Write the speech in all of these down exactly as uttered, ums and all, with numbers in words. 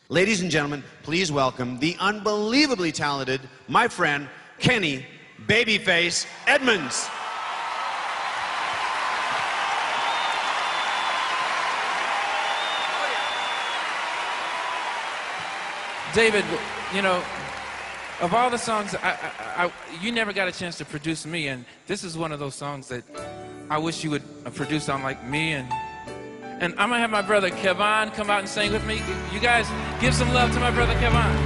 Ladies and gentlemen, please welcome the unbelievably talented, my friend, Kenny Babyface Edmonds. David, you know, of all the songs, I, I, I, you never got a chance to produce me, and this is one of those songs that I wish you would produce on like me. And and I'm gonna have my brother Kevon come out and sing with me. You guys, give some love to my brother Kevon.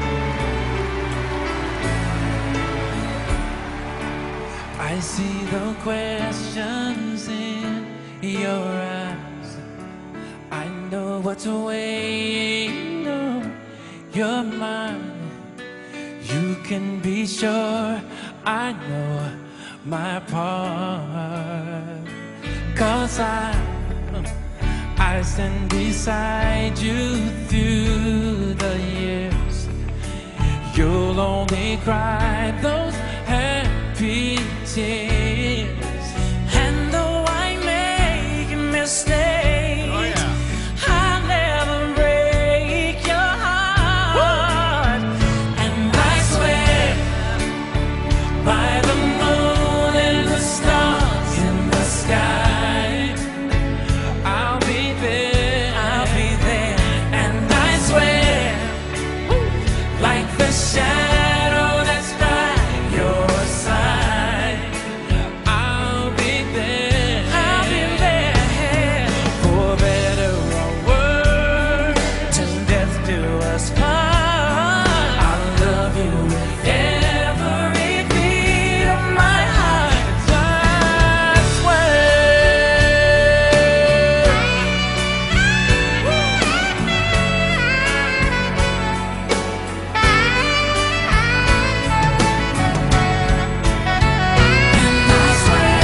I see the questions in your eyes. I know what's weighing on your mind. You can be sure I know my part. 'Cause I, I stand beside you through the years. You'll only cry those happy tears. And though I make mistakes, oh, yeah. I'll never break your heart. Woo! And I swear by the moon and the stars in the sky, I'll be there, I'll be there. And I swear, woo, like the shadow that's by your side, I'll be there, I'll be there. For better or worse, till death do us part. I'll love you with every beat of my heart. I swear. And I swear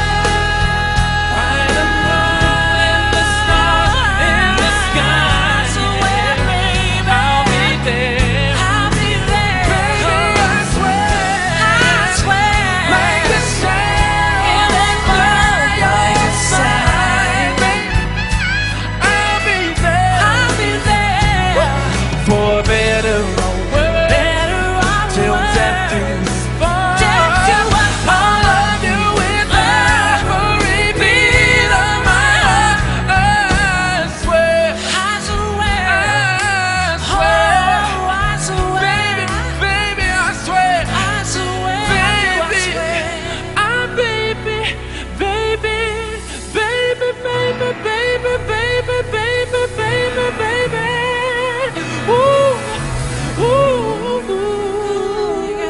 by the moon and the stars in the sky, I'll be there, I'll be there. Baby, I swear, I swear, like the shadow by your side, I'll be there, I'll be there. For better or worse, better or till death do us part. I'll love you with every beat of my heart. I swear, I swear, I swear, oh, I swear, baby, baby, I swear, I swear, baby, I baby, baby, baby, baby, baby, baby, baby, baby, baby. Ooh, ooh, ooh,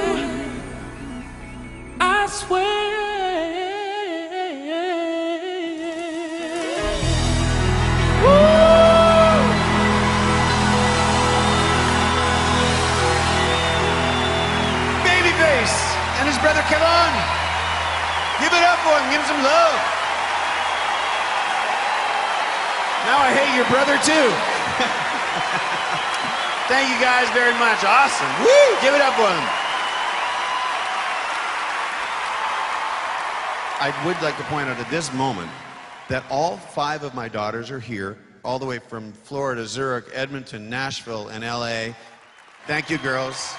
I swear. Ooh. Babyface and his brother Kevon. Give it up for him. Give him some love. Now I hate your brother too. Thank you guys very much. Awesome. Woo! Give it up for him. I would like to point out at this moment that all five of my daughters are here, all the way from Florida, Zurich, Edmonton, Nashville, and L A. Thank you, girls.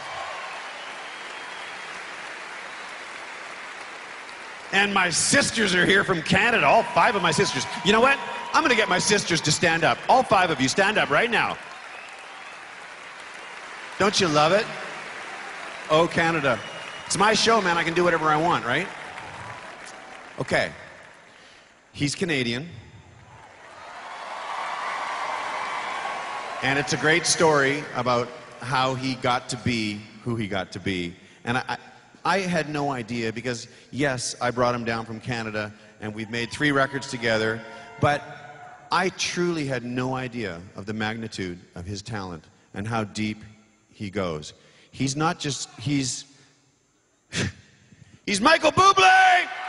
And my sisters are here from Canada, all five of my sisters. You know what? I'm gonna get my sisters to stand up. All five of you, stand up right now. Don't you love it? Oh, Canada. It's my show, man. I can do whatever I want, right? Okay. He's Canadian. And it's a great story about how he got to be who he got to be. And I, I, I had no idea because, yes, I brought him down from Canada and we've made three records together, but I truly had no idea of the magnitude of his talent and how deep he goes. He's not just, he's, he's Michael Bublé!